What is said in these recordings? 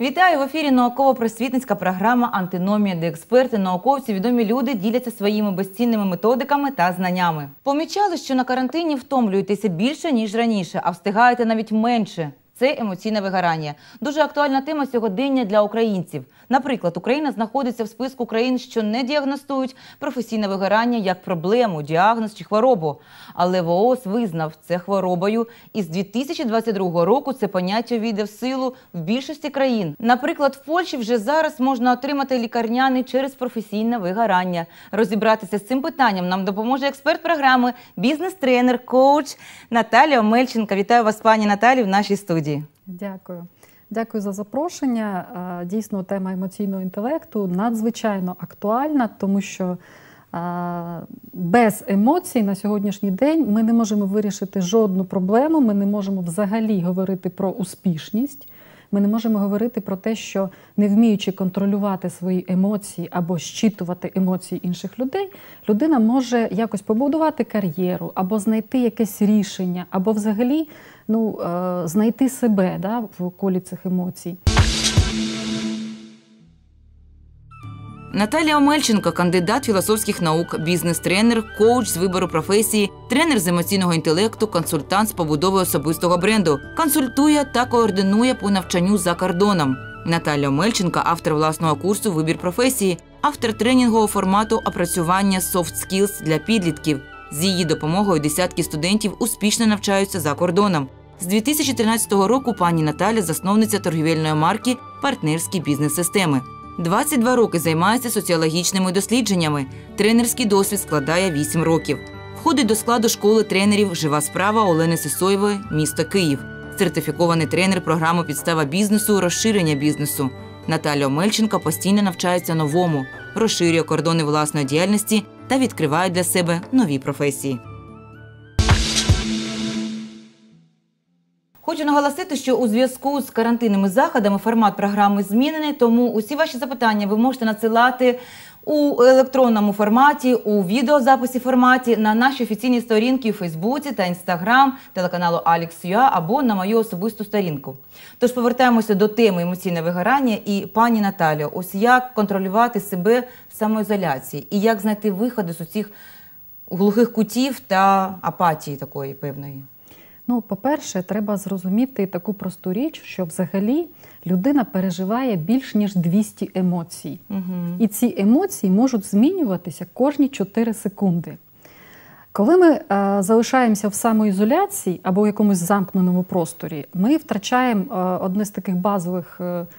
Вітаю! В ефірі науково-просвітницька програма «Антиномія», де експерти, науковці, відомі люди діляться своїми безцінними методиками та знаннями. Помічали, що на карантині втомлюєтеся більше, ніж раніше, а встигаєте навіть менше. Це емоційне вигорання. Дуже актуальна тема сьогодення для українців. Наприклад, Україна знаходиться в списку країн, що не діагностують професійне вигорання як проблему, діагноз чи хворобу. Але ВООЗ визнав це хворобою, і з 2022 року це поняття увійде в силу в більшості країн. Наприклад, в Польщі вже зараз можна отримати лікарняний через професійне вигорання. Розібратися з цим питанням нам допоможе експерт програми, бізнес-тренер, коуч Наталія Омельченко. Вітаю вас, пані Наталі, в нашій студії. Дякую. Дякую за запрошення. Дійсно, тема емоційного інтелекту надзвичайно актуальна, тому що без емоцій на сьогоднішній день ми не можемо вирішити жодну проблему, ми не можемо взагалі говорити про успішність, ми не можемо говорити про те, що не вміючи контролювати свої емоції або щитувати емоції інших людей, людина може якось побудувати кар'єру, або знайти якесь рішення, або взагалі знайти себе в колі цих емоцій. Наталія Омельченко – кандидат філософських наук, бізнес-тренер, коуч з вибору професії, тренер з емоційного інтелекту, консультант з побудови особистого бренду. Консультує та координує по навчанню за кордоном. Наталія Омельченко – автор власного курсу «Вибір професії», автор тренінгового формату опрацювання «Soft Skills» для підлітків. З її допомогою десятки студентів успішно навчаються за кордоном. З 2013 року пані Наталя – засновниця торгівельної марки «Партнерські бізнес-системи». 22 роки займається соціологічними дослідженнями. Тренерський досвід складає 8 років. Входить до складу школи тренерів «Жива справа» Олени Сисоєвої, місто Київ. Сертифікований тренер програми «Підстава бізнесу», розширення бізнесу. Наталія Омельченко постійно навчається новому, розширює кордони власної діяльності та відкриває для себе нові професії. Хочу наголосити, що у зв'язку з карантинними заходами формат програми змінений, тому усі ваші запитання ви можете надсилати у електронному форматі, у відеозаписі форматі на наші офіційні сторінки у Фейсбуці та Інстаграм телеканалу Alex.ua або на мою особисту сторінку. Тож повертаємося до теми емоційне вигорання. І, пані Наталіо, ось як контролювати себе в самоізоляції і як знайти виходи з усіх глухих кутів та апатії такої певної? По-перше, треба зрозуміти таку просту річ, що взагалі людина переживає більш ніж 200 емоцій. І ці емоції можуть змінюватися кожні 4 секунди. Коли ми залишаємося в самоізоляції або в якомусь замкненому просторі, ми втрачаємо одне з таких базових,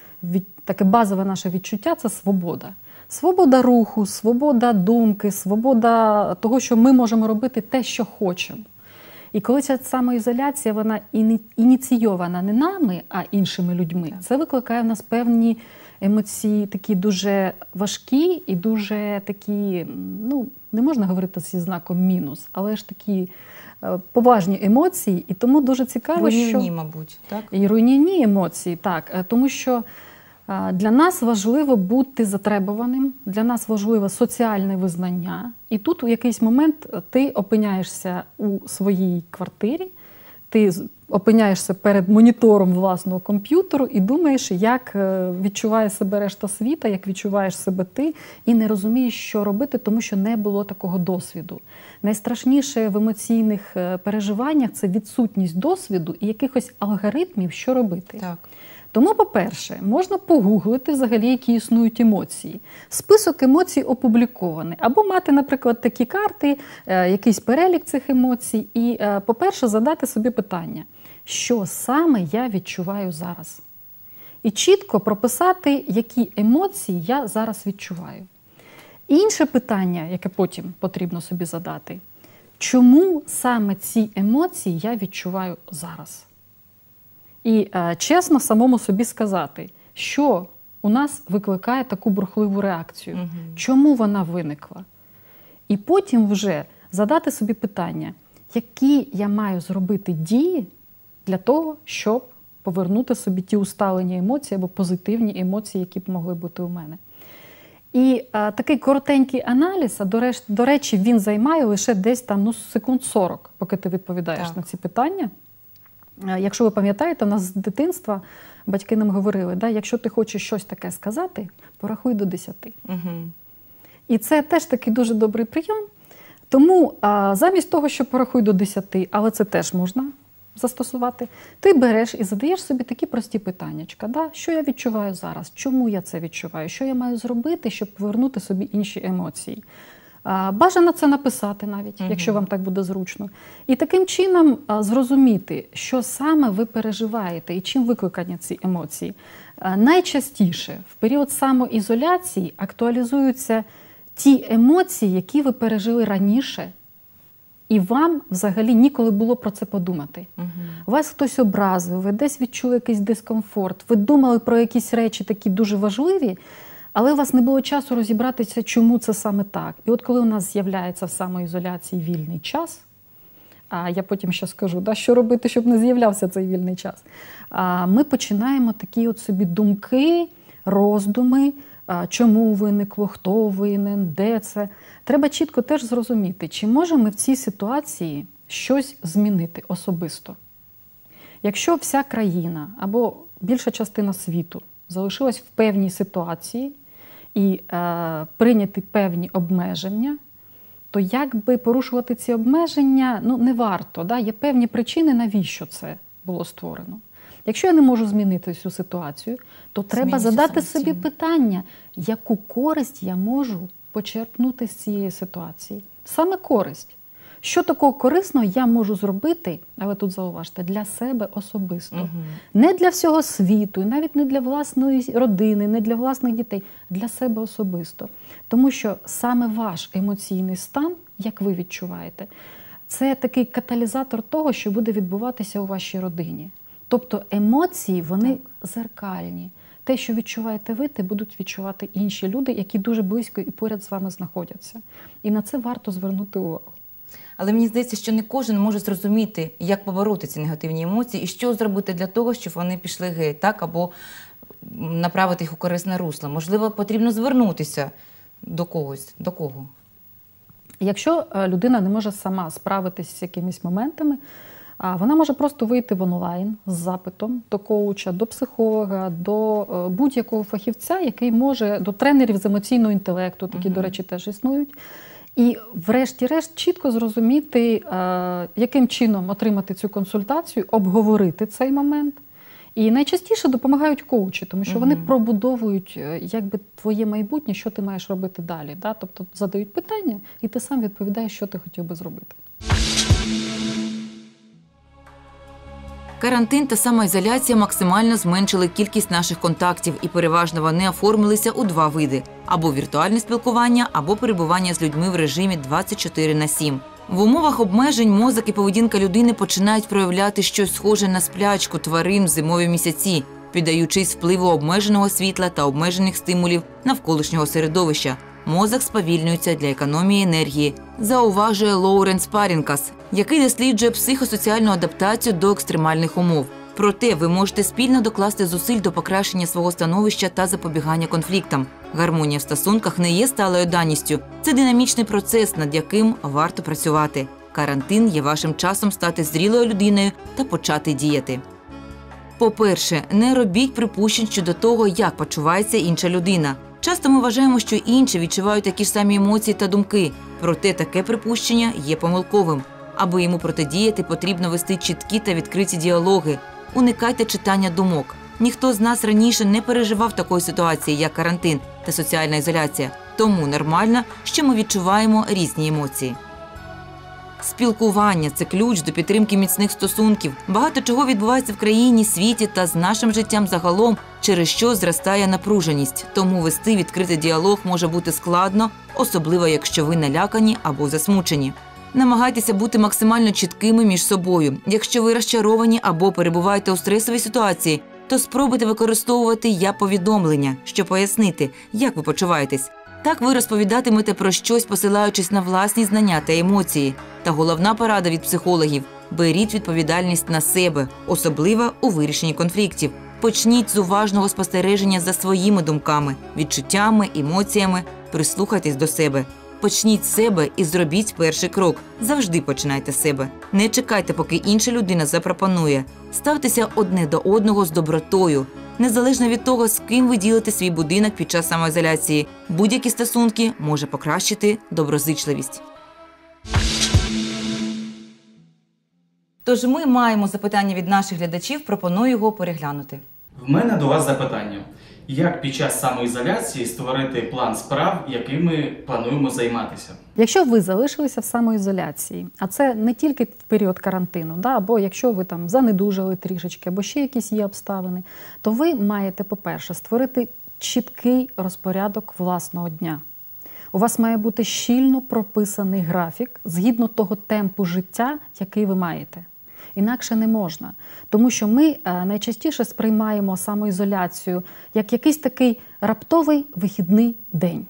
таке базове наше відчуття – це свобода. Свобода руху, свобода думки, свобода того, що ми можемо робити те, що хочемо. І коли ця самоізоляція, вона ініційована не нами, а іншими людьми, це викликає в нас певні емоції, такі дуже важкі і дуже такі, не можна говорити зі знаком мінус, але ж такі поважні емоції. І тому дуже цікаво, руйнівні, мабуть, так? І руйнівні емоції, так. Тому що для нас важливо бути затребуваним, для нас важливо соціальне визнання. І тут у якийсь момент ти опиняєшся у своїй квартирі, ти опиняєшся перед монітором власного комп'ютеру і думаєш, як відчуває себе решта світа, як відчуваєш себе ти, і не розумієш, що робити, тому що не було такого досвіду. Найстрашніше в емоційних переживаннях – це відсутність досвіду і якихось алгоритмів, що робити. Так. Тому, по-перше, можна погуглити взагалі, які існують емоції. Список емоцій опублікований. Або мати, наприклад, такі карти, якийсь перелік цих емоцій. І, по-перше, задати собі питання, що саме я відчуваю зараз. І чітко прописати, які емоції я зараз відчуваю. Інше питання, яке потім потрібно собі задати, чому саме ці емоції я відчуваю зараз? І чесно самому собі сказати, що у нас викликає таку бурхливу реакцію, чому вона виникла. І потім вже задати собі питання, які я маю зробити дії для того, щоб повернути собі ті усталені емоції або позитивні емоції, які б могли бути у мене. І такий коротенький аналіз, до речі, він займає лише десь там, секунд 40, поки ти відповідаєш на ці питання. Якщо ви пам'ятаєте, у нас з дитинства батьки нам говорили, якщо ти хочеш щось таке сказати, порахуй до 10. І це теж такий дуже добрий прийом. Тому замість того, що порахуй до 10, але це теж можна застосувати, ти береш і задаєш собі такі прості питаннячка. Що я відчуваю зараз? Чому я це відчуваю? Що я маю зробити, щоб повернути собі інші емоції? Бажано це написати навіть, якщо вам так буде зручно. І таким чином зрозуміти, що саме ви переживаєте і чим викликані ці емоції. Найчастіше в період самоізоляції актуалізуються ті емоції, які ви пережили раніше, і вам взагалі ніколи було про це подумати. Вас хтось образив, ви десь відчули якийсь дискомфорт, ви думали про якісь речі такі дуже важливі, але у вас не було часу розібратися, чому це саме так. І от коли у нас з'являється в самоізоляції вільний час, а я потім ще скажу, що робити, щоб не з'являвся цей вільний час, ми починаємо такі от собі думки, роздуми, чому виникло, хто винен, де це. Треба чітко теж зрозуміти, чи можемо ми в цій ситуації щось змінити особисто. Якщо вся країна або більша частина світу залишилась в певній ситуації і прийняти певні обмеження, то якби порушувати ці обмеження не варто. Є певні причини, навіщо це було створено. Якщо я не можу змінити цю ситуацію, то треба задати собі питання, яку користь я можу почерпнути з цієї ситуації. Саме користь. Що такого корисного я можу зробити, але тут зауважте, для себе особисто. Не для всього світу, і навіть не для власної родини, не для власних дітей, для себе особисто. Тому що саме ваш емоційний стан, як ви відчуваєте, це такий каталізатор того, що буде відбуватися у вашій родині. Тобто емоції, вони зеркальні. Те, що відчуваєте ви, те будуть відчувати інші люди, які дуже близько і поряд з вами знаходяться. І на це варто звернути увагу. Але мені здається, що не кожен може зрозуміти, як побороти ці негативні емоції і що зробити для того, щоб вони пішли геть, або направити їх у корисне русло. Можливо, потрібно звернутися до когось. До кого? Якщо людина не може сама справитися з якимись моментами, вона може просто вийти в онлайн з запитом до коуча, до психолога, до будь-якого фахівця, який може, до тренерів з емоційного інтелекту, такі, до речі, теж існують. І врешті-решт чітко зрозуміти, яким чином отримати цю консультацію, обговорити цей момент. І найчастіше допомагають коучі, тому що вони пробудовують твоє майбутнє, що ти маєш робити далі. Тобто задають питання, і ти сам відповідаєш, що ти хотів би зробити. Карантин та самоізоляція максимально зменшили кількість наших контактів і переважно вони оформилися у два види – або віртуальне спілкування, або перебування з людьми в режимі 24/7. В умовах обмежень мозок і поведінка людини починають проявляти щось схоже на сплячку тварин в зимові місяці, піддаючись впливу обмеженого світла та обмежених стимулів навколишнього середовища. Мозок сповільнюється для економії енергії, зауважує Лоуренс Парінкас, який досліджує психосоціальну адаптацію до екстремальних умов. Проте ви можете спільно докласти зусиль до покращення свого становища та запобігання конфліктам. Гармонія в стосунках не є сталою даністю. Це динамічний процес, над яким варто працювати. Карантин є вашим часом стати зрілою людиною та почати діяти. По-перше, не робіть припущень щодо того, як почувається інша людина. Часто ми вважаємо, що інші відчувають такі ж самі емоції та думки, проте таке припущення є помилковим. Аби йому протидіяти, потрібно вести чіткі та відкриті діалоги. Уникайте читання думок. Ніхто з нас раніше не переживав такої ситуації, як карантин та соціальна ізоляція. Тому нормально, що ми відчуваємо різні емоції. Спілкування – це ключ до підтримки міцних стосунків. Багато чого відбувається в країні, світі та з нашим життям загалом, через що зростає напруженість. Тому вести відкритий діалог може бути складно, особливо якщо ви налякані або засмучені. Намагайтеся бути максимально чіткими між собою. Якщо ви розчаровані або перебуваєте у стресовій ситуації, то спробуйте використовувати «я-повідомлення», щоб пояснити, як ви почуваєтесь. Так ви розповідатимете про щось, посилаючись на власні знання та емоції. Та головна порада від психологів – беріть відповідальність на себе, особливо у вирішенні конфліктів. Почніть з уважного спостереження за своїми думками, відчуттями, емоціями, прислухайтесь до себе. Почніть з себе і зробіть перший крок. Завжди починайте з себе. Не чекайте, поки інша людина запропонує. Ставтеся одне до одного з добротою. незалежно від того, з ким ви ділите свій будинок під час самоізоляції. Будь-які стосунки може покращити доброзичливість. Тож ми маємо запитання від наших глядачів, пропоную його переглянути. В мене до вас запитання. Як під час самоізоляції створити план справ, якими плануємо займатися? Якщо ви залишилися в самоізоляції, а це не тільки в період карантину, або якщо ви там занедужали трішечки, або ще якісь є обставини, то ви маєте, по-перше, створити чіткий розпорядок власного дня. У вас має бути щільно прописаний графік згідно того темпу життя, який ви маєте. Інакше не можна. Тому що ми найчастіше сприймаємо самоізоляцію як якийсь такий раптовий вихідний день.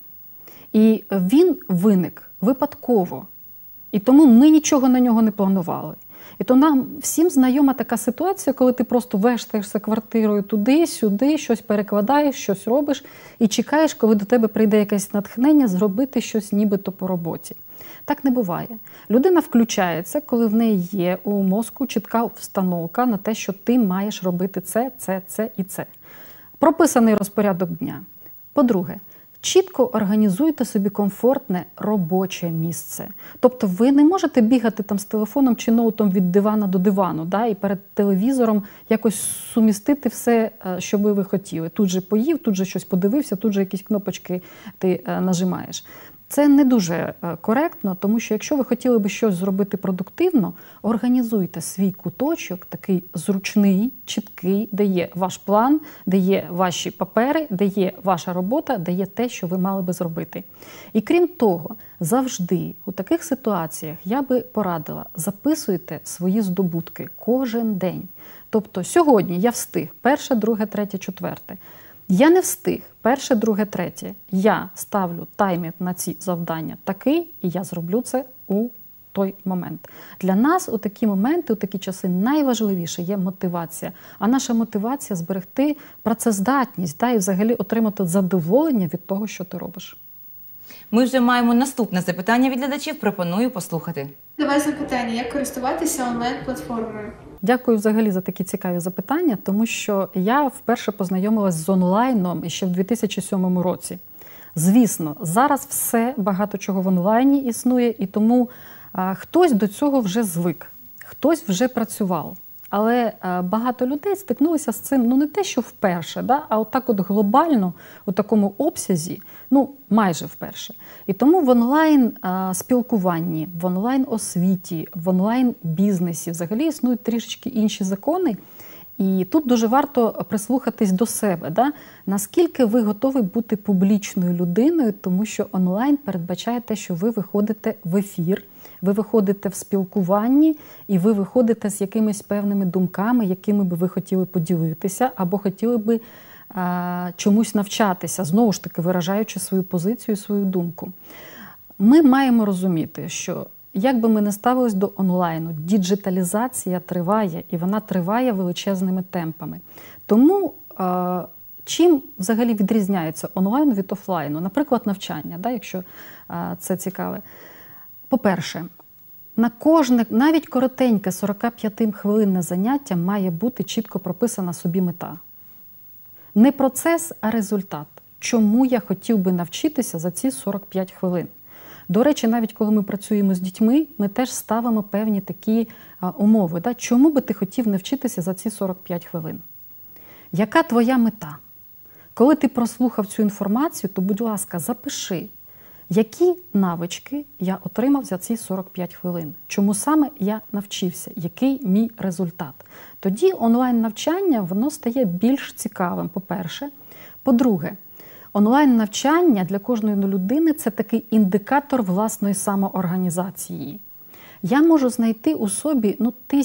І він виник випадково. І тому ми нічого на нього не планували. І то нам всім знайома така ситуація, коли ти просто вештаєшся квартирою туди-сюди, щось перекладаєш, щось робиш і чекаєш, коли до тебе прийде якесь натхнення зробити щось нібито по роботі. Так не буває. Людина включається, коли в неї є у мозку чітка встановка на те, що ти маєш робити це і це. Прописаний розпорядок дня. По-друге, чітко організуйте собі комфортне робоче місце. Тобто ви не можете бігати там з телефоном чи ноутом від дивана до дивану, і перед телевізором якось сумістити все, що би ви хотіли. Тут же поїв, тут же щось подивився, тут же якісь кнопочки ти нажимаєш. Це не дуже коректно, тому що якщо ви хотіли би щось зробити продуктивно, організуйте свій куточок, такий зручний, чіткий, де є ваш план, де є ваші папери, де є ваша робота, де є те, що ви мали би зробити. І крім того, завжди у таких ситуаціях я би порадила, записуйте свої здобутки кожен день. Тобто сьогодні я встиг, перше, друге, третє, четверте. Я не встиг, перше, друге, третє. Я ставлю таймер на ці завдання такий, і я зроблю це у той момент. Для нас у такі моменти, у такі часи найважливіше є мотивація. А наша мотивація – зберегти працездатність, і взагалі отримати задоволення від того, що ти робиш. Ми вже маємо наступне запитання від глядачів, пропоную послухати. До вас запитання, як користуватися онлайн-платформою? Дякую взагалі за такі цікаві запитання, тому що я вперше познайомилась з онлайном ще в 2007 році. Звісно, зараз все, багато чого в онлайні існує, і тому хтось до цього вже звик, хтось вже працював. Але багато людей стикнулися з цим, не те, що вперше, а отак от глобально, у такому обсязі, майже вперше. І тому в онлайн-спілкуванні, в онлайн-освіті, в онлайн-бізнесі взагалі існують трішечки інші закони. І тут дуже варто прислухатись до себе, наскільки ви готові бути публічною людиною, тому що онлайн передбачає те, що ви виходите в ефір, ви виходите в спілкуванні і ви виходите з якимись певними думками, якими би ви хотіли поділитися або хотіли би чомусь навчатися, знову ж таки виражаючи свою позицію, свою думку. Ми маємо розуміти, що як би ми не ставились до онлайну, діджиталізація триває, і вона триває величезними темпами. Тому чим взагалі відрізняється онлайн від офлайну? Наприклад, навчання, якщо це цікаве. По-перше, на кожне, навіть коротеньке 45-хвилинне заняття має бути чітко прописана собі мета. Не процес, а результат. Чому я хотів би навчитися за ці 45 хвилин? До речі, навіть коли ми працюємо з дітьми, ми теж ставимо певні такі умови. Чому би ти хотів навчитися за ці 45 хвилин? Яка твоя мета? Коли ти прослухав цю інформацію, то, будь ласка, запиши, які навички я отримав за ці 45 хвилин. Чому саме я навчився? Який мій результат? Тоді онлайн-навчання, воно стає більш цікавим, по-перше. По-друге, онлайн-навчання для кожної людини – це такий індикатор власної самоорганізації. Я можу знайти у собі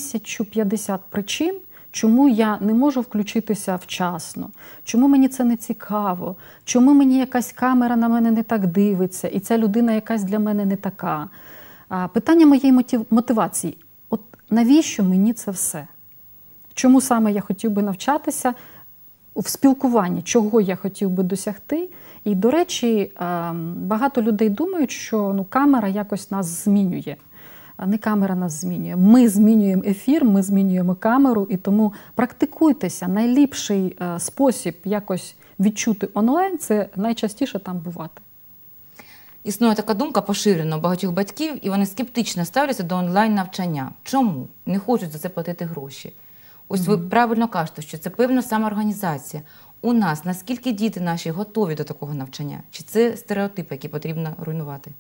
1050 причин, чому я не можу включитися вчасно, чому мені це не цікаво, чому мені якась камера на мене не так дивиться, і ця людина якась для мене не така. Питання моєї мотивації – от навіщо мені це все? Чому саме я хотів би навчатися? В спілкуванні, чого я хотів би досягти. І, до речі, багато людей думають, що камера якось нас змінює. Не камера нас змінює. Ми змінюємо ефір, ми змінюємо камеру, і тому практикуйтеся. Найліпший спосіб якось відчути онлайн – це найчастіше там бувати. Існує така думка поширена у багатьох батьків, і вони скептично ставляться до онлайн-навчання. Чому? Не хочуть за це платити гроші. Ось ви правильно кажете, що це певна самоорганізація. У нас наскільки діти наші готові до такого навчання? Чи це стереотипи, які потрібно руйнувати?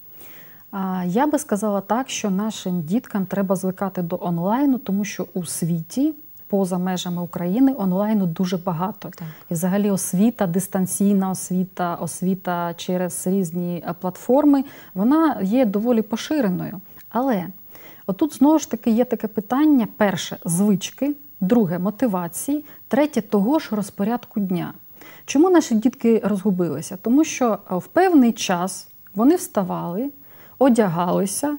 Я би сказала так, що нашим діткам треба звикати до онлайну, тому що у світі, поза межами України, онлайну дуже багато. Так. І взагалі освіта, дистанційна освіта, освіта через різні платформи, вона є доволі поширеною. Але отут знову ж таки є таке питання: перше – звички, друге – мотивації, третє – того ж розпорядку дня. Чому наші дітки розгубилися? Тому що в певний час вони вставали, одягалися,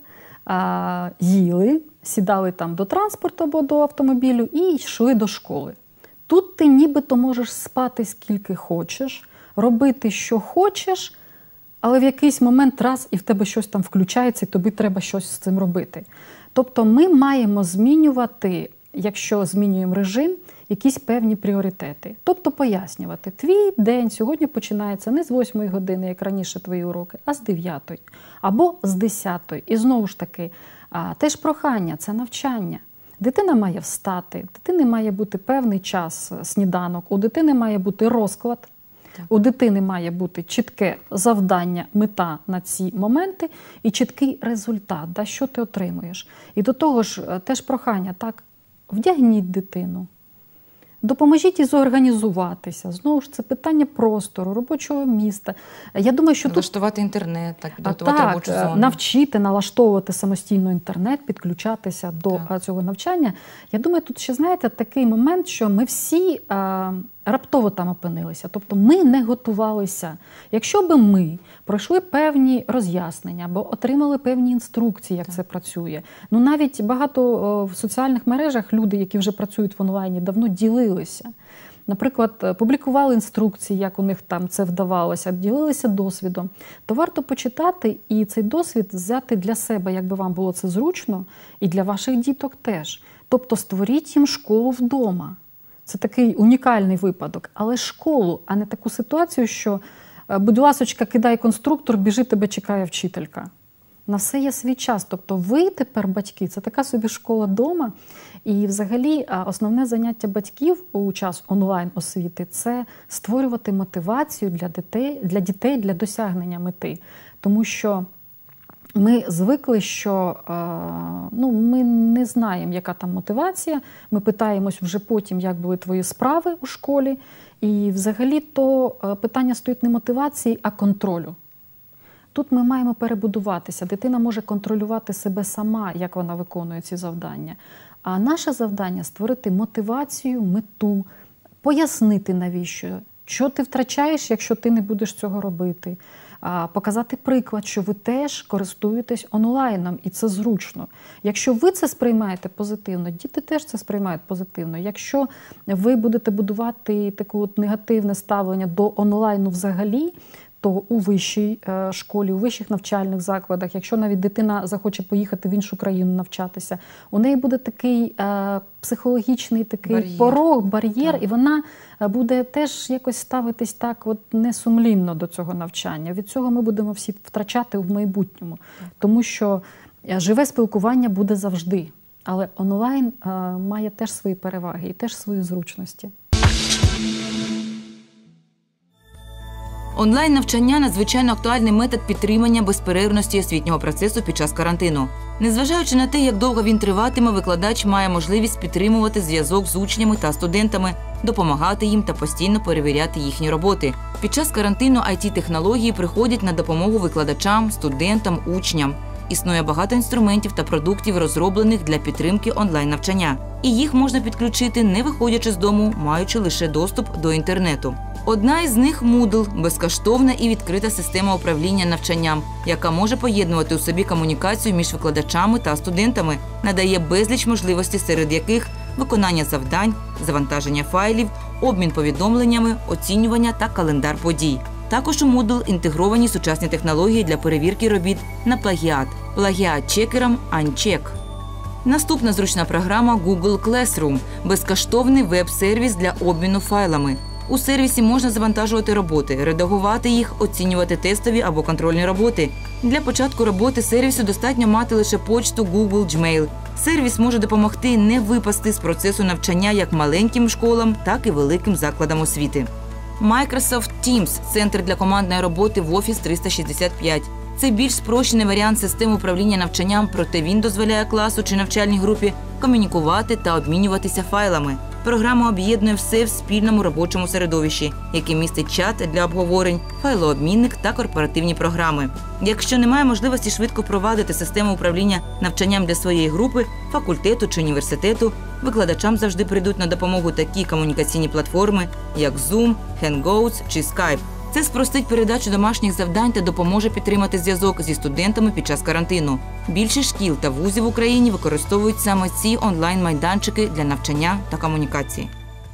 їли, сідали там до транспорту або до автомобілю і йшли до школи. Тут ти нібито можеш спати скільки хочеш, робити що хочеш, але в якийсь момент раз і в тебе щось там включається, і тобі треба щось з цим робити. Тобто ми маємо змінювати, якщо змінюємо режим, якісь певні пріоритети. Тобто пояснювати, твій день сьогодні починається не з 8 години, як раніше твої уроки, а з 9 або з 10. І знову ж таки, теж прохання – це навчання. Дитина має встати, дитини має бути певний час сніданок, у дитини має бути розклад, у дитини має бути чітке завдання, мета на ці моменти і чіткий результат, що ти отримуєш. І до того ж, теж прохання, так, вдягніть дитину, допоможіть їй зорганізуватися. Знову ж, це питання простору, робочого міста. Я думаю, що налаштувати інтернет, так, підготувати робочу зону. Навчити, налаштовувати самостійно інтернет, підключатися до цього навчання. Я думаю, тут ще, знаєте, такий момент, що ми всі раптово там опинилися. Тобто ми не готувалися. Якщо б ми пройшли певні роз'яснення або отримали певні інструкції, як це працює. Ну, навіть багато в соціальних мережах люди, які вже працюють в онлайні, давно ділилися. Наприклад, публікували інструкції, як у них там це вдавалося, ділилися досвідом. То варто почитати і цей досвід взяти для себе, якби вам було це зручно, і для ваших діток теж. Тобто створіть їм школу вдома. Це такий унікальний випадок. Але школу, а не таку ситуацію, що, будь ласочка, кидай конструктор, біжи, тебе чекає вчителька. На все є свій час. Тобто ви тепер, батьки, це така собі школа вдома. І взагалі основне заняття батьків у час онлайн-освіти – це створювати мотивацію для дітей для досягнення мети. Тому що ми звикли, що ми не знаємо, яка там мотивація. Ми питаємось вже потім, як були твої справи у школі. І взагалі то питання стоїть не мотивації, а контролю. Тут ми маємо перебудуватися. Дитина може контролювати себе сама, як вона виконує ці завдання. А наше завдання – створити мотивацію, мету, пояснити навіщо, що ти втрачаєш, якщо ти не будеш цього робити. Показати приклад, що ви теж користуєтесь онлайном, і це зручно. Якщо ви це сприймаєте позитивно, діти теж це сприймають позитивно. Якщо ви будете будувати таке негативне ставлення до онлайну взагалі, то у вищій школі, у вищих навчальних закладах, якщо навіть дитина захоче поїхати в іншу країну навчатися, у неї буде такий психологічний такий бар'єр, і вона буде теж якось ставитись так несумлінно до цього навчання. Від цього ми будемо всі втрачати в майбутньому. Тому що живе спілкування буде завжди, але онлайн має теж свої переваги і теж свої зручності. Онлайн-навчання – надзвичайно актуальний метод підтримання безперервності освітнього процесу під час карантину. Незважаючи на те, як довго він триватиме, викладач має можливість підтримувати зв'язок з учнями та студентами, допомагати їм та постійно перевіряти їхні роботи. Під час карантину IT-технології приходять на допомогу викладачам, студентам, учням. Існує багато інструментів та продуктів, розроблених для підтримки онлайн-навчання. І їх можна підключити, не виходячи з дому, маючи лише доступ до інтернету. Одна із них – Moodle – безкоштовна і відкрита система управління навчанням, яка може поєднувати у собі комунікацію між викладачами та студентами, надає безліч можливостей, серед яких виконання завдань, завантаження файлів, обмін повідомленнями, оцінювання та календар подій. Також у Moodle інтегровані сучасні технології для перевірки робіт на плагіат. Плагіат-чекером Uncheck. Наступна зручна програма Google Classroom – безкоштовний веб-сервіс для обміну файлами. У сервісі можна завантажувати роботи, редагувати їх, оцінювати тестові або контрольні роботи. Для початку роботи сервісу достатньо мати лише почту Google Gmail. Сервіс може допомогти не випасти з процесу навчання як маленьким школам, так і великим закладам освіти. Microsoft Teams – центр для командної роботи в Office 365. Це більш спрощений варіант системи управління навчанням, проте він дозволяє класу чи навчальній групі комунікувати та обмінюватися файлами. Програма об'єднує все в спільному робочому середовищі, яке містить чат для обговорень, файлообмінник та корпоративні програми. Якщо немає можливості швидко впровадити систему управління навчанням для своєї групи, факультету чи університету, викладачам завжди прийдуть на допомогу такі комунікаційні платформи, як Zoom, Hangouts чи Skype. Це спростить передачу домашніх завдань та допоможе підтримати зв'язок зі студентами під час карантину. Більшість шкіл та вузів в Україні використовують саме ці онлайн-майданчики для навчання та комунікації.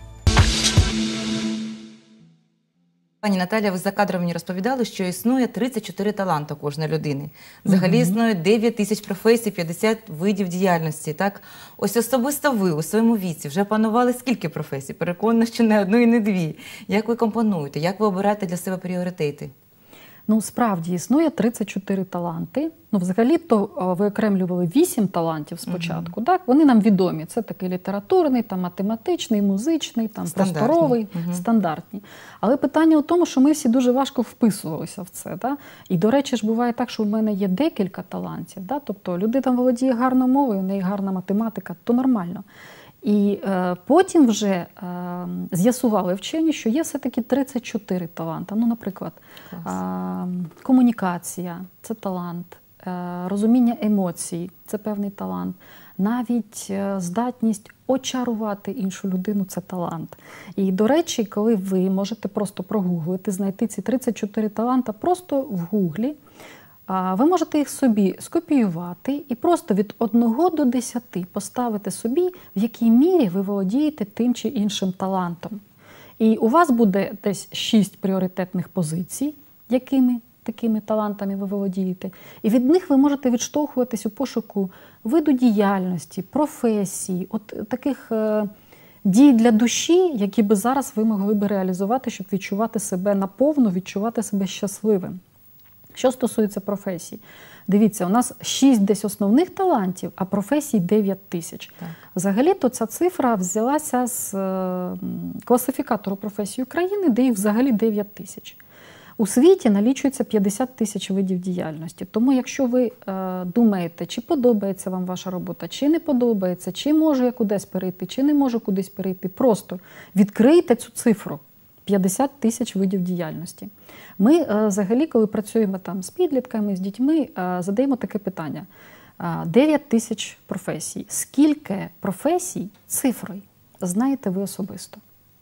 Пані Наталя, ви за кадром мені розповідали, що існує 34 таланти кожної людини. Взагалі існує 9 тисяч професій, 50 видів діяльності. Так? Ось особисто ви у своєму віці вже опанували скільки професій? Переконана, що не одну і не дві. Як ви компонуєте? Як ви обираєте для себе пріоритети? Ну, справді, існує 34 таланти. Ну, взагалі-то виокремлювали 8 талантів спочатку. Так? Вони нам відомі. Це такий літературний, там, математичний, музичний, там, просторовий, стандартні. Але питання у тому, що ми всі дуже важко вписувалися в це. Так? І, до речі, ж буває так, що в мене є декілька талантів. Так? Тобто людина володіє гарною мовою, у неї гарна математика, то нормально. І потім вже з'ясували вчені, що є все-таки 34 таланти. Ну, наприклад, комунікація – це талант, розуміння емоцій – це певний талант, навіть здатність очарувати іншу людину – це талант. І, до речі, коли ви можете просто прогуглити, знайти ці 34 таланта просто в гуглі, ви можете їх собі скопіювати і просто від 1 до 10 поставити собі, в якій мірі ви володієте тим чи іншим талантом. І у вас буде десь 6 пріоритетних позицій, якими такими талантами ви володієте. І від них ви можете відштовхуватись у пошуку виду діяльності, професії, от таких дій для душі, які би зараз ви могли б реалізувати, щоб відчувати себе наповну, відчувати себе щасливим. Що стосується професій, дивіться, у нас 6 десь основних талантів, а професій 9 тисяч. Взагалі-то ця цифра взялася з класифікатору професій України, де їх взагалі 9 тисяч. У світі налічується 50 тисяч видів діяльності. Тому якщо ви думаєте, чи подобається вам ваша робота, чи не подобається, чи можу я кудись перейти, чи не можу кудись перейти, просто відкрийте цю цифру. 50 тисяч видів діяльності. Ми взагалі, коли працюємо там з підлітками, з дітьми, задаємо таке питання. 9 тисяч професій. Скільки професій цифрою знаєте ви особисто?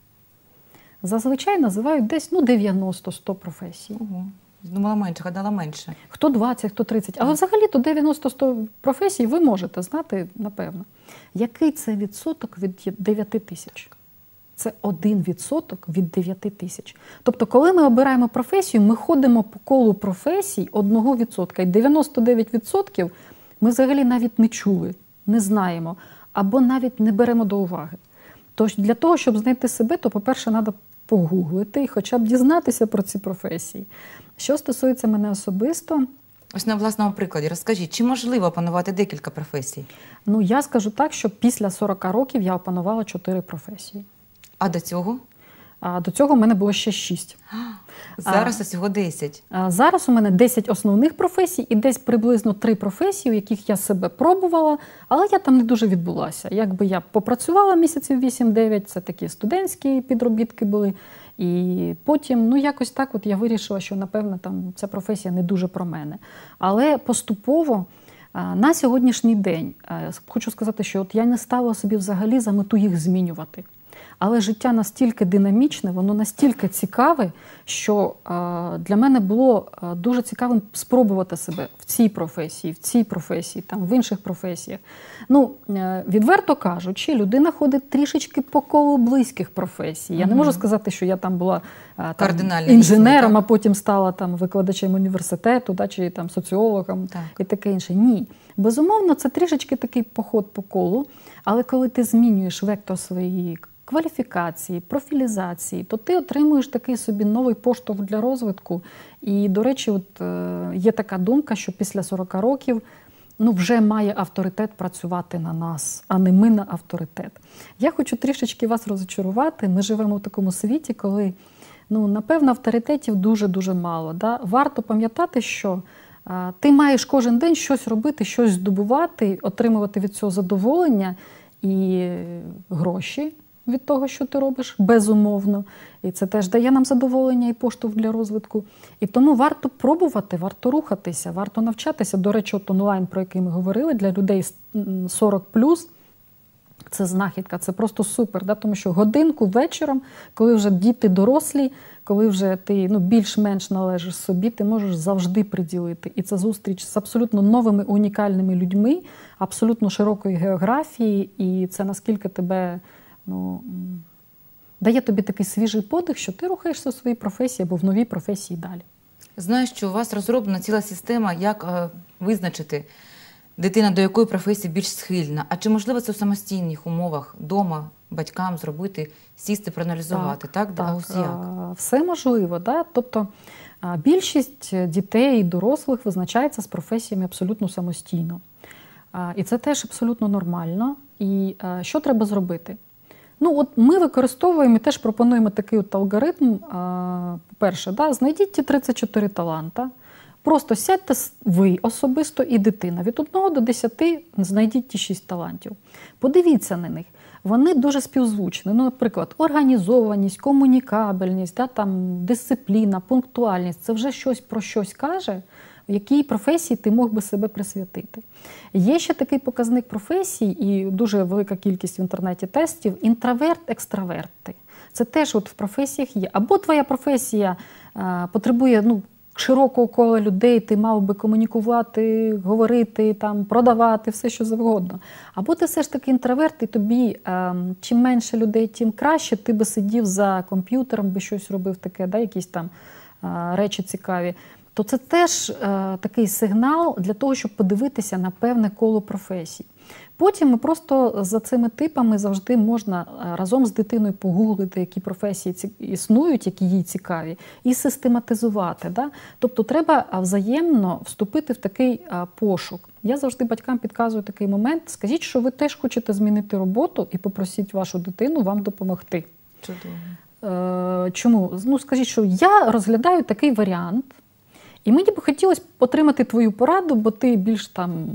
Зазвичай називають десь 90-100 професій. Думала менше, гадала менше. Хто 20, хто 30. Але взагалі-то 90-100 професій ви можете знати, напевно. Який це відсоток від 9 тисяч? Це 1% від 9 тисяч. Тобто, коли ми обираємо професію, ми ходимо по колу професій 1%. І 99% ми взагалі навіть не чули, не знаємо, або навіть не беремо до уваги. Тож для того, щоб знайти себе, то, по-перше, треба погуглити і хоча б дізнатися про ці професії. Що стосується мене особисто... Ось на власному прикладі розкажіть, чи можливо опанувати декілька професій? Ну, я скажу так, що після 40 років я опанувала 4 професії. А до цього? До цього в мене було ще 6. Зараз усього 10. Зараз у мене 10 основних професій і десь приблизно 3 професії, у яких я себе пробувала, але я там не дуже відбулася. Якби я попрацювала місяців 8-9, це такі студентські підробітки були, і потім, якось так от я вирішила, що, напевно, там ця професія не дуже про мене. Але поступово на сьогоднішній день хочу сказати, що от я не ставила собі взагалі за мету їх змінювати. Але життя настільки динамічне, воно настільки цікаве, що для мене було дуже цікавим спробувати себе в цій професії, там, в інших професіях. Ну, відверто кажучи, людина ходить трішечки по колу близьких професій. Я не можу сказати, що я там була інженером, а потім стала там викладачем університету, да, чи там соціологом і таке інше. Ні. Безумовно, це трішечки такий поход по колу, але коли ти змінюєш вектор своєї кваліфікації, профілізації, то ти отримуєш такий собі новий поштовх для розвитку. І, до речі, от, є така думка, що після 40 років вже має авторитет працювати на нас, а не ми на авторитет. Я хочу трішечки вас розчарувати. Ми живемо в такому світі, коли, напевно, авторитетів дуже-дуже мало. Да? Варто пам'ятати, що ти маєш кожен день щось робити, щось здобувати, отримувати від цього задоволення і гроші від того, що ти робиш, безумовно. І це теж дає нам задоволення і поштовх для розвитку. І тому варто пробувати, варто рухатися, варто навчатися. До речі, от онлайн, про який ми говорили, для людей 40+, це знахідка, це просто супер. Да? Тому що годинку вечором, коли вже діти дорослі, коли вже ти більш-менш належиш собі, ти можеш завжди приділити. І це зустріч з абсолютно новими, унікальними людьми, абсолютно широкої географії. І це наскільки тебе дає тобі такий свіжий подих, що ти рухаєшся в своїй професії або в новій професії далі. Знаю, що у вас розроблена ціла система, як визначити, дитина до якої професії більш схильна. А чи можливо це в самостійних умовах, вдома, батькам зробити, сісти, проаналізувати? Так. Все можливо. Да? Тобто більшість дітей і дорослих визначається з професіями абсолютно самостійно. І це теж абсолютно нормально. І що треба зробити? Ми використовуємо і теж пропонуємо такий от алгоритм. По-перше, знайдіть ті 34 таланта. Просто сядьте ви особисто і дитина. Від 1 до 10 знайдіть ті 6 талантів. Подивіться на них. Вони дуже співзвучні. Наприклад, організованість, комунікабельність, дисципліна, пунктуальність. Це вже щось про щось каже, в якій професії ти мог би себе присвятити. Є ще такий показник професій, і дуже велика кількість в інтернеті тестів – інтроверт-екстраверти. Це теж от в професіях є. Або твоя професія потребує широкого кола людей, ти мав би комунікувати, говорити, продавати, все що завгодно. Або ти все ж таки інтроверт, і тобі чим менше людей, тим краще, ти би сидів за комп'ютером, би щось робив таке, якісь там речі цікаві. То це теж такий сигнал для того, щоб подивитися на певне коло професій. Потім ми просто за цими типами завжди можна разом з дитиною погуглити, які професії існують, які їй цікаві, і систематизувати. Да? Тобто треба взаємно вступити в такий пошук. Я завжди батькам підказую такий момент. Скажіть, що ви теж хочете змінити роботу і попросіть вашу дитину вам допомогти. Чудово. Чому? Скажіть, що я розглядаю такий варіант, і мені б хотілося отримати твою пораду, бо ти більш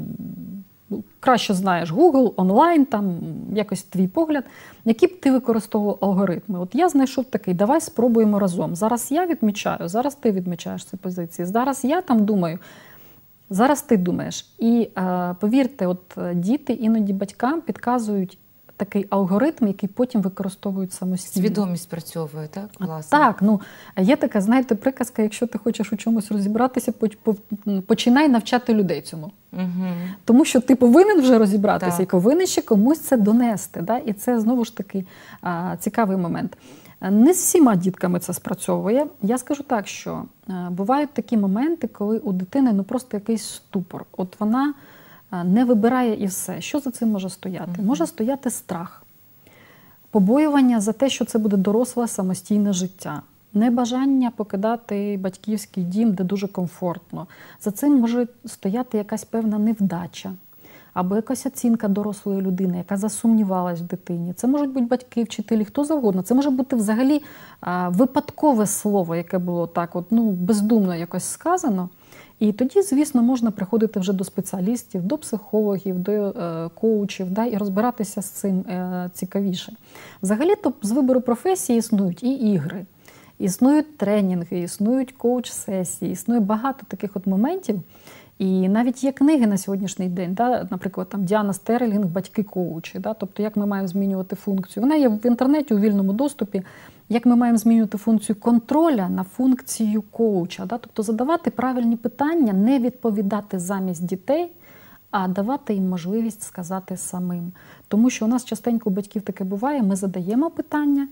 краще знаєш Google, онлайн, якось твій погляд, які б ти використовував алгоритми. От я знайшов такий, давай спробуємо разом. Зараз я відмічаю, зараз ти відмічаєш ці позиції, зараз я думаю, зараз ти думаєш. І повірте, от діти іноді батькам підказують такий алгоритм, який потім використовують самостійно. Свідомість спрацьовує, так? Власне. Так, є така, знаєте, приказка, якщо ти хочеш у чомусь розібратися, починай навчати людей цьому. Угу. Тому що ти повинен вже розібратися і повинен ще комусь це донести. Да? І це, знову ж таки, цікавий момент. Не з всіма дітками це спрацьовує. Я скажу так, що бувають такі моменти, коли у дитини просто якийсь ступор. От вона не вибирає і все. Що за цим може стояти? Може стояти страх, побоювання за те, що це буде доросле самостійне життя, небажання покидати батьківський дім, де дуже комфортно. За цим може стояти якась певна невдача або якась оцінка дорослої людини, яка засумнівалась в дитині. Це можуть бути батьки, вчителі, хто завгодно. Це може бути взагалі випадкове слово, яке було бездумно якось сказано. І тоді, звісно, можна приходити вже до спеціалістів, до психологів, до коучів, і розбиратися з цим цікавіше. Взагалі-то з вибору професії існують і ігри, існують тренінги, існують коуч-сесії, існує багато таких от моментів, І навіть є книги на сьогоднішній день, да? Наприклад, там Діана Стерлінг «Батьки-коучі», да? Тобто як ми маємо змінювати функцію. Вона є в інтернеті у вільному доступі. Як ми маємо змінювати функцію контроля на функцію коуча. Да? Тобто задавати правильні питання, не відповідати замість дітей, а давати їм можливість сказати самим. Тому що у нас частенько у батьків таке буває, ми задаємо питання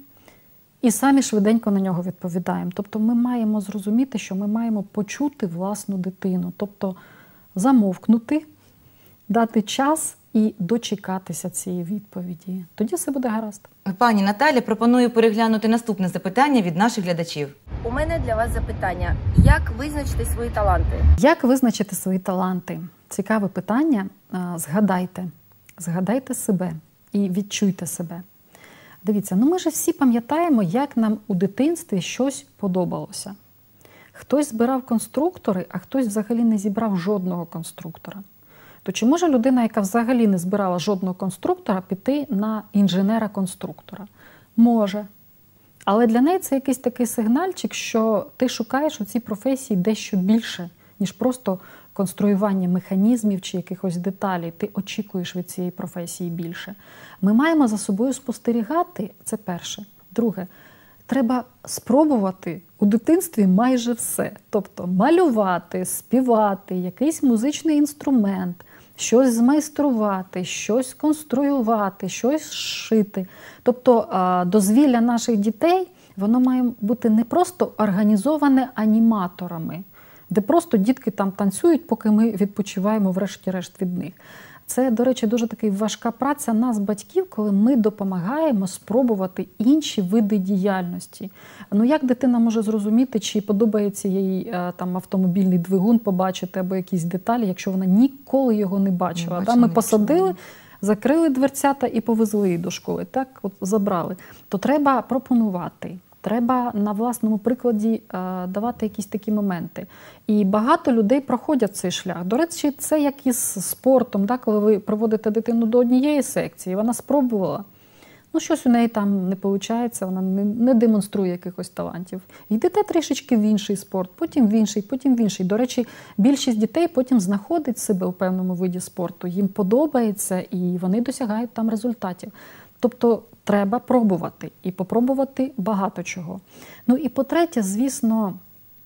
і самі швиденько на нього відповідаємо. Тобто ми маємо зрозуміти, що ми маємо почути власну дитину. Тобто замовкнути, дати час і дочекатися цієї відповіді. Тоді все буде гаразд. Пані Наталя, пропоную переглянути наступне запитання від наших глядачів. У мене для вас запитання. Як визначити свої таланти? Як визначити свої таланти? Цікаве питання. Згадайте. Згадайте себе і відчуйте себе. Дивіться, ми ж всі пам'ятаємо, як нам у дитинстві щось подобалося. Хтось збирав конструктори, а хтось взагалі не зібрав жодного конструктора. То чи може людина, яка взагалі не збирала жодного конструктора, піти на інженера-конструктора? Може. Але для неї це якийсь такий сигнальчик, що ти шукаєш у цій професії дещо більше, ніж просто конструювання механізмів чи якихось деталей. Ти очікуєш від цієї професії більше. Ми маємо за собою спостерігати, це перше. Друге, треба спробувати у дитинстві майже все. Тобто малювати, співати, якийсь музичний інструмент, щось змайструвати, щось конструювати, щось шити. Тобто дозвілля наших дітей, воно має бути не просто організоване аніматорами, де просто дітки там танцюють, поки ми відпочиваємо врешті-решт від них. Це, до речі, дуже така важка праця нас, батьків, коли ми допомагаємо спробувати інші види діяльності. Як дитина може зрозуміти, чи подобається їй там автомобільний двигун побачити або якісь деталі, якщо вона ніколи його не бачила? Ми посадили, закрили дверцята і повезли її до школи. Так, от забрали. То треба пропонувати. Треба на власному прикладі давати якісь такі моменти. І багато людей проходять цей шлях. До речі, це як із спортом, да? Коли ви приводите дитину до однієї секції, вона спробувала, щось у неї там не виходить, вона не демонструє якихось талантів. Йдете трішечки в інший спорт, потім в інший, потім в інший. До речі, більшість дітей потім знаходить себе у певному виді спорту, їм подобається і вони досягають там результатів. Тобто треба пробувати. І попробувати багато чого. І по-третє, звісно,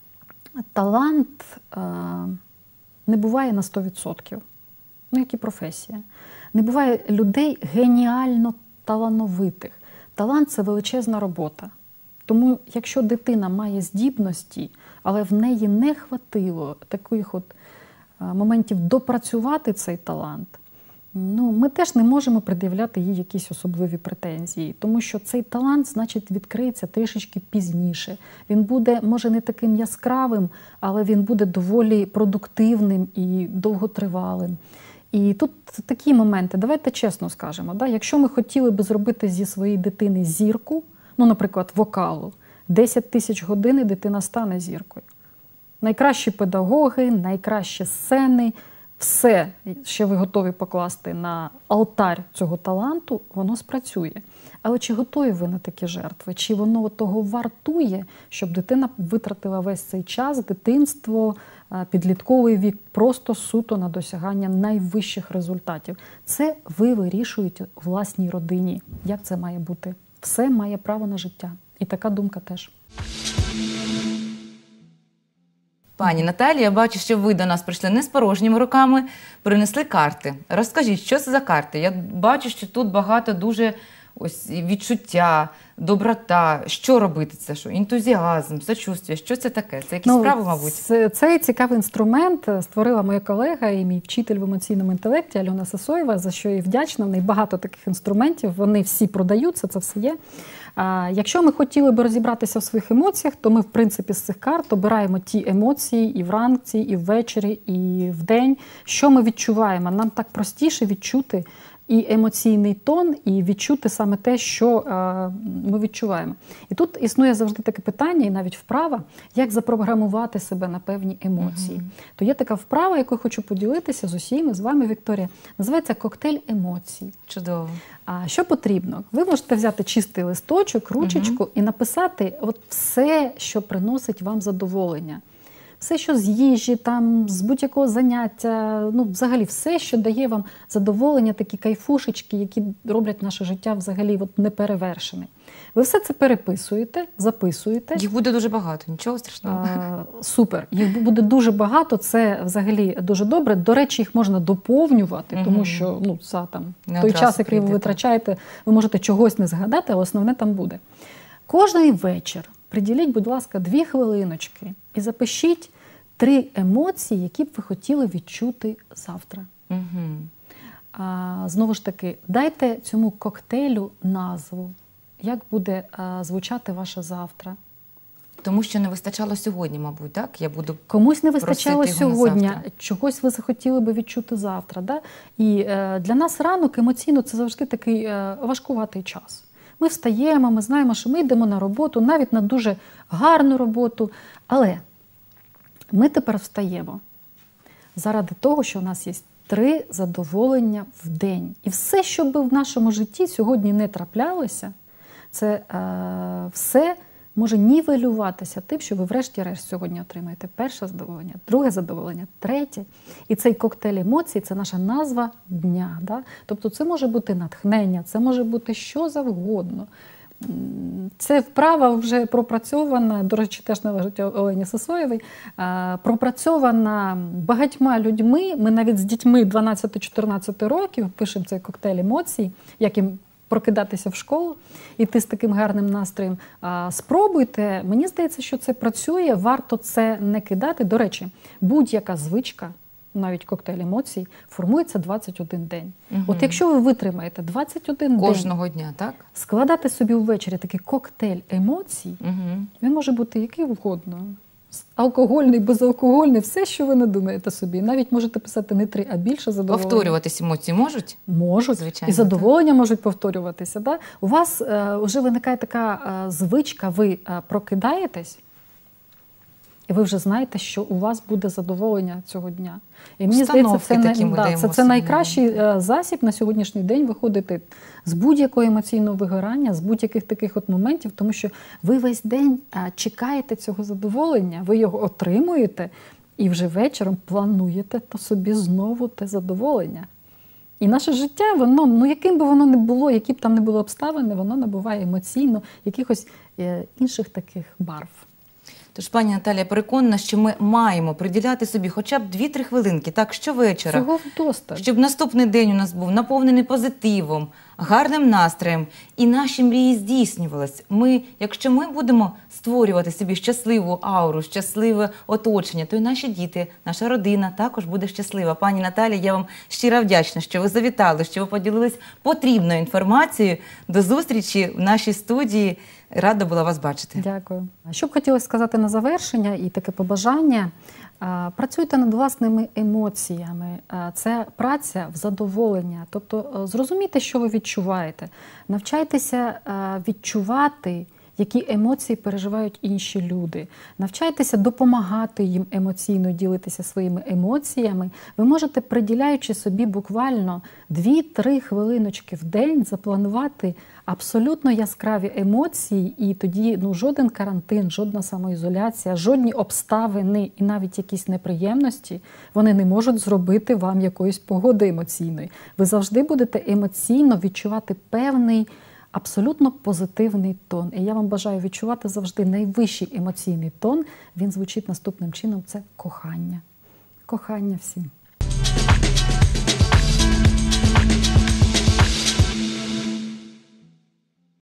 талант не буває на 100%. Як і професія. Не буває людей геніально талановитих. Талант – це величезна робота. Тому якщо дитина має здібності, але в неї не хватило таких моментів допрацювати цей талант, ми теж не можемо пред'являти їй якісь особливі претензії, тому що цей талант, значить, відкриється трішечки пізніше. Він буде, може, не таким яскравим, але він буде доволі продуктивним і довготривалим. І тут такі моменти, давайте чесно скажемо, якщо ми хотіли би зробити зі своєї дитини зірку, наприклад, вокалу, 10 тисяч годин і дитина стане зіркою. Найкращі педагоги, найкращі сцени, все, що ви готові покласти на алтарь цього таланту, воно спрацює. Але чи готові ви на такі жертви? Чи воно того вартує, щоб дитина витратила весь цей час, дитинство, підлітковий вік, просто суто на досягання найвищих результатів? Це ви вирішуєте у власній родині. Як це має бути? Все має право на життя. І така думка теж. Пані Наталія, я бачу, що ви до нас прийшли не з порожніми руками, принесли карти. Розкажіть, що це за карти? Я бачу, що тут багато дуже відчуття, доброта. Що робити це? Що? Ентузіазм, сочувствие. Що це таке? Це якісь справи, мабуть? Цей цікавий інструмент створила моя колега і мій вчитель в емоційному інтелекті Альона Сосоєва, за що їй вдячна. В неї багато таких інструментів, вони всі продаються, це все є. Якщо ми хотіли би розібратися в своїх емоціях, то ми, в принципі, з цих карт обираємо ті емоції і вранці, і ввечері, і вдень. Що ми відчуваємо? Нам так простіше відчути і емоційний тон, і відчути саме те, що ми відчуваємо. І тут існує завжди таке питання, і навіть вправа, як запрограмувати себе на певні емоції. То є така вправа, яку я хочу поділитися з усіма, з вами, Вікторія. Називається «Коктейль емоцій». Чудово. А що потрібно? Ви можете взяти чистий листочок, ручечку і написати все, що приносить вам задоволення. все, що з їжі, там, з будь-якого заняття, ну, взагалі все, що дає вам задоволення, такі кайфушечки, які роблять наше життя взагалі от неперевершене. Ви все це переписуєте, записуєте. Їх буде дуже багато, нічого страшного. Супер. Їх буде дуже багато, це взагалі дуже добре. До речі, їх можна доповнювати, тому що ну, за там, той час, який ви витрачаєте, ви можете чогось не згадати, а основне там буде. Кожний вечір приділіть, будь ласка, 2 хвилиночки і запишіть 3 емоції, які б ви хотіли відчути завтра. Знову ж таки, дайте цьому коктейлю назву. Як буде звучати ваше завтра? Тому що не вистачало сьогодні, мабуть, так? Я буду комусь не вистачало сьогодні, завтра. Чогось ви захотіли би відчути завтра. Да? І для нас ранок емоційно це завжди такий важкуватий час. Ми встаємо, ми знаємо, що ми йдемо на роботу, навіть на дуже гарну роботу. Але ми тепер встаємо заради того, що у нас є 3 задоволення в день. І все, що би в нашому житті сьогодні не траплялося, це все може нівелюватися тим, що ви врешті-решт сьогодні отримаєте перше задоволення, друге задоволення, третє. І цей коктейль емоцій – це наша назва дня. Да? Тобто це може бути натхнення, це може бути що завгодно. Це вправа вже пропрацьована, до речі, теж належить Олені Сисоєвій, пропрацьована багатьма людьми. Ми навіть з дітьми 12-14 років пишемо цей коктейль емоцій, як їм прокидатися в школу, іти з таким гарним настроєм. Спробуйте, мені здається, що це працює, варто це не кидати. До речі, будь-яка звичка, навіть коктейль емоцій, формується 21 день. От якщо ви витримаєте 21 кожного дня, так? Складати собі ввечері такий коктейль емоцій, він може бути який угодно. Алкогольний, безалкогольний, все, що ви надумаєте собі. Навіть можете писати не 3, а більше задоволення. Повторюватись емоції можуть? Можуть. Звичайно, і задоволення можуть повторюватися. Да? У вас вже виникає така звичка, ви прокидаєтесь, і ви вже знаєте, що у вас буде задоволення цього дня. І мені здається, це найкращий засіб на сьогоднішній день виходити з будь-якого емоційного вигорання, з будь-яких таких от моментів, тому що ви весь день чекаєте цього задоволення, ви його отримуєте і вже вечором плануєте собі знову те задоволення. І наше життя, воно, ну яким би воно не було, які б там не було обставини, воно набуває емоційно якихось інших таких барв. Тож, пані Наталія, переконана, що ми маємо приділяти собі хоча б 2-3 хвилинки, так, щовечора. Цього вдосталь. Щоб наступний день у нас був наповнений позитивом, гарним настроєм, і наші мрії здійснювалися. Якщо ми будемо створювати собі щасливу ауру, щасливе оточення, то і наші діти, наша родина також буде щаслива. Пані Наталія, я вам щиро вдячна, що ви завітали, що ви поділились потрібною інформацією. До зустрічі в нашій студії. Рада була вас бачити. Дякую. Що б хотілося сказати на завершення і таке побажання. Працюйте над власними емоціями. Це праця в задоволення. Тобто зрозумійте, що ви відчуваєте. Навчайтеся відчувати, які емоції переживають інші люди. Навчайтеся допомагати їм емоційно ділитися своїми емоціями. Ви можете, приділяючи собі буквально 2-3 хвилиночки в день, запланувати абсолютно яскраві емоції, і тоді жоден карантин, жодна самоізоляція, жодні обставини і навіть якісь неприємності, вони не можуть зробити вам якоїсь погоди емоційної. Ви завжди будете емоційно відчувати певний, абсолютно позитивний тон. І я вам бажаю відчувати завжди найвищий емоційний тон. Він звучить наступним чином – це кохання. Кохання всім.